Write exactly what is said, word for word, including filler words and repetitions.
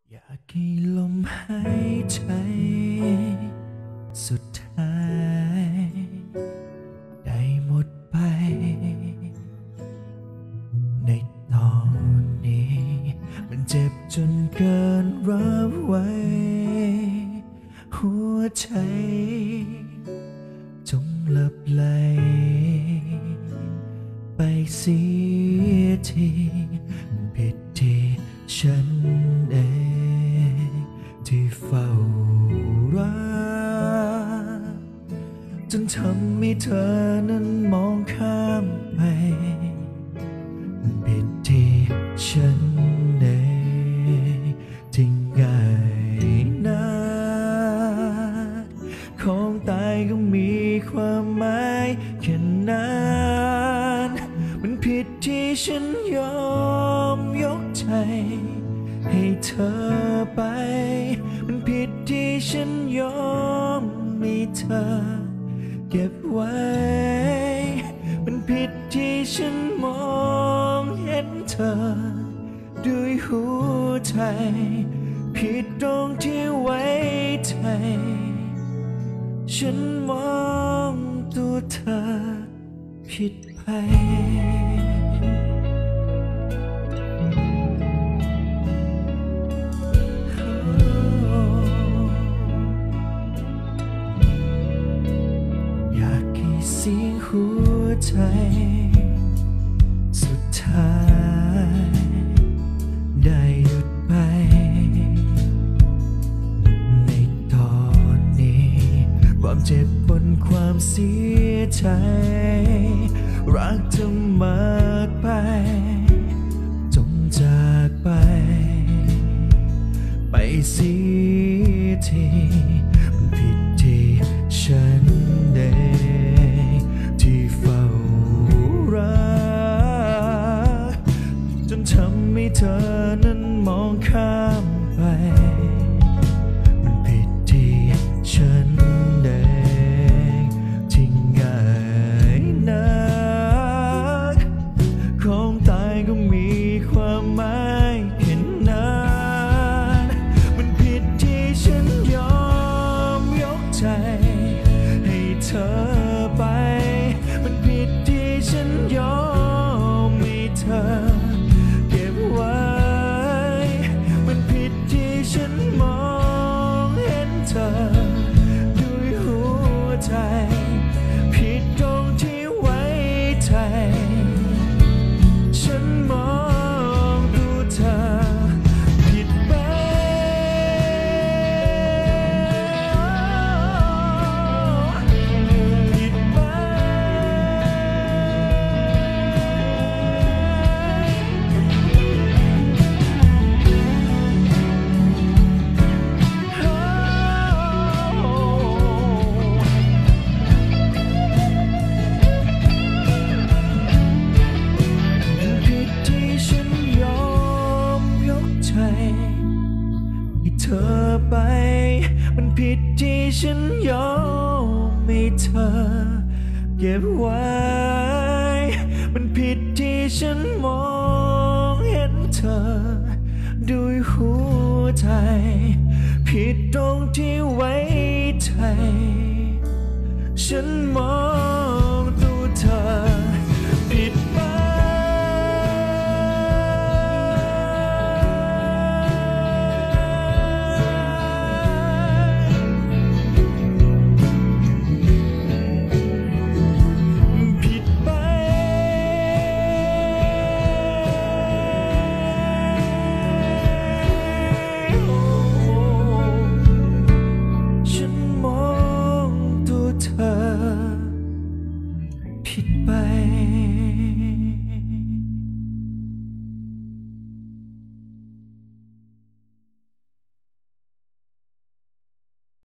อยากให้ลมหายใจสุดท้ายได้หมดไปในตอนนี้มันเจ็บจนเกินรับไว้หัวใจจงหลับไหลไปเสียทีผิดที่ฉันเองที่เฝ้ารักจนทำให้เธอนั้นมองข้ามไปผิดที่ฉันเองที่ง่ายนักของตายก็มีความหมายแค่นั้นมันผิดที่ฉันยอมยกใจให้เธอไปมันผิดที่ฉันยอมมีเธอเก็บไว้มันผิดที่ฉันมองเห็นเธอด้วยหัวใจผิดตรงที่ไว้ใจฉันมองตัวเธอผิดไปอยากให้เสียงหัวใจสุดท้ายได้หยุดไปในตอนนี้ความเจ็บบนความเสียใจรักเธอมากไปจงจากไปไปเสียทีมันผิดที่ฉันเองที่เฝ้ารักจนทำให้เธอนั้นมองข้ามไปมันผิดที่ฉันเองที่ง่ายนักของตายก็มีความหมายแค่นั้นมันผิดที่ฉันยอมยกใจให้เธอไปมันผิดที่ฉันยอมมีเธอเก็บไว้มันผิดที่ฉันมองเห็นเธอด้วยหัวใจผิดตรงที่ไว้ใจฉันมองดูเธอผิดไปผิดไปผิดที่ฉันยอมยกใจให้เธอไปมันผิดที่ฉันยอมให้เธอเก็บไว้มันผิดที่ฉันมองเห็นเธอด้วยหัวใจผิดตรงที่ไว้ใจฉันมอง